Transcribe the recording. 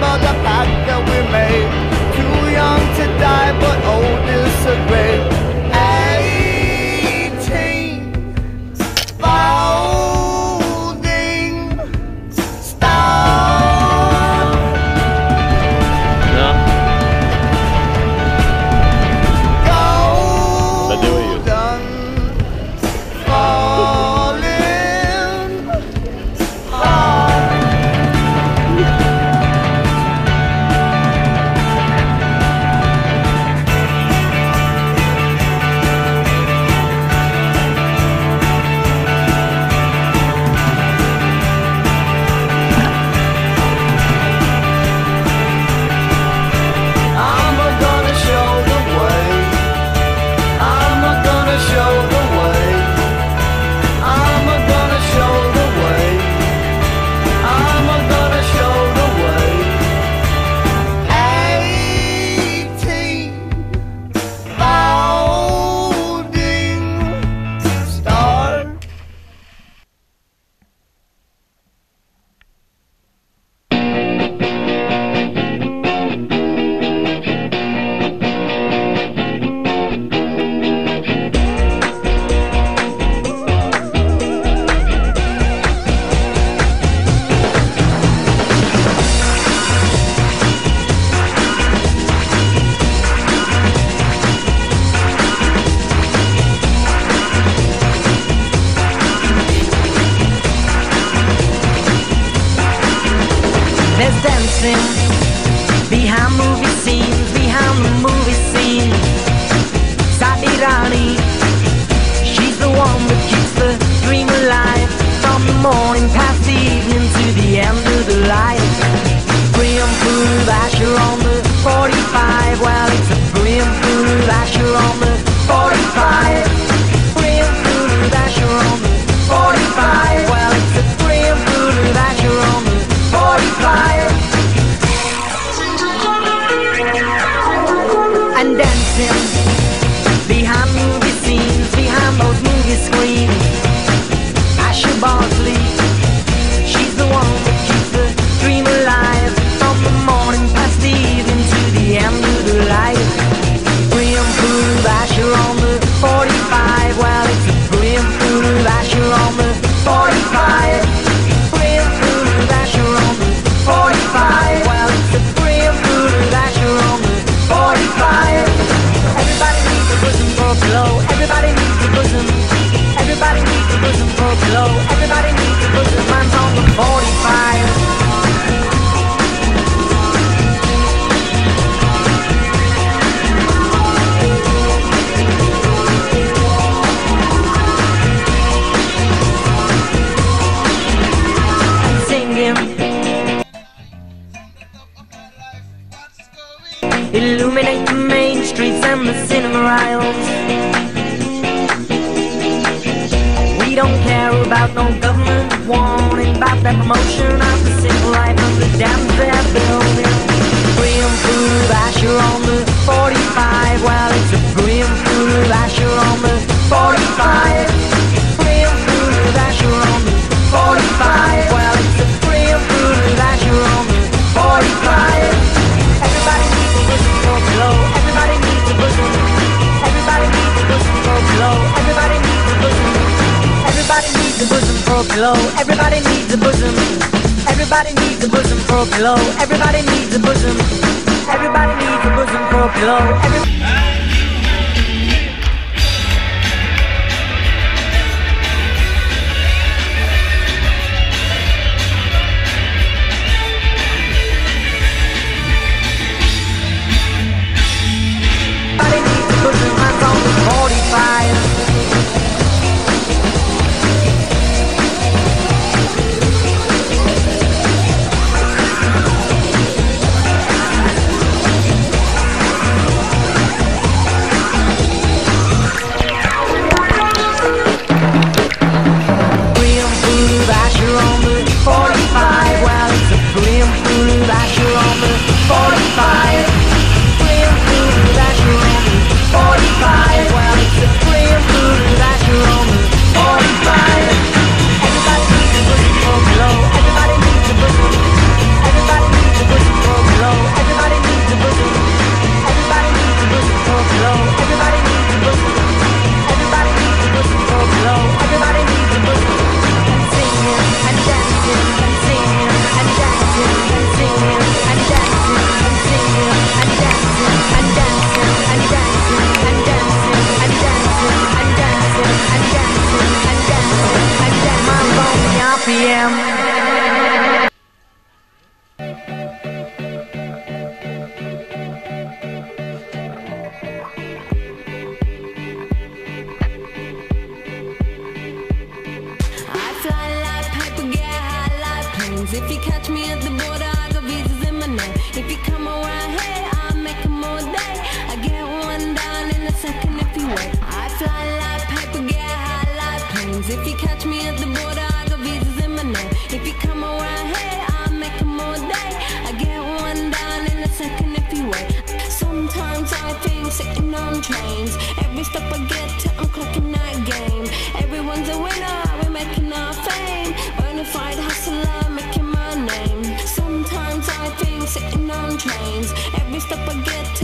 remember the pact that we made. Too young to die, but old disagree. 18, folding star. No. Golden falling hard. I'm gonna show the way. I'm gonna show the way. I'm gonna show the way. I'm gonna show the way. 18, folding star. There's dancing behind movie scenes, behind the movie scene. Sadirani, she's the one that keeps the dream alive. From the morning past the evening to the end of the light. Brim food Asher on the 45. Well, it's a brim food Asher on the 45. Brim food Asher on the 45. Well, it's a brim food Asher on the 45. And dancing behind movie scenes, behind those movie screens. Asher Bosley, she's the one that keeps the dream alive. From the morning past the evening to the end of the light. Brim food Asher on the 45. Well, it's a brim food Asher on the 45. Brim food Asher on the 45. Well, it's a brim food Asher on the 45. Everybody needs a bosom for a pillow. Everybody needs a bosom. Everybody needs a bosom for a pillow. Everybody needs a bosom. Mine's on the 45. And singing, illuminate the main streets and the cinema aisles. We don't care about no government warning about that promotion of the simple life of the dams they're building. Brim food Asher on the 45. Well, it's a brim food Asher on the 45. Brim food Asher on the 45. Well, it's a brim food Asher on the 45. Everybody needs a bosom for a pillow. Everybody needs a bosom. Everybody needs a bosom for a pillow. Everybody needs a bosom. Everybody needs a bosom for a pillow. Everybody needs a bosom. Everybody needs a bosom for a pillow. Everybody needs a bosom. Everybody needs a bosom for a pillow. Everybody needs a bosom. Mine's on the 45. If you come around here, I'll make them all day. I get one down in a second if you wait. I fly like paper, get high like planes. If you catch me at the border, I got visas in my name. If you come around here, I'll make them all day. I get one down in a second if you wait. Sometimes I think sitting on trains. Every step I get to, I'm clocking that game. Everyone's a winner, we're making our fame. Bonafide hustler, making my name. Sometimes I think sitting on trains. Every step I get to,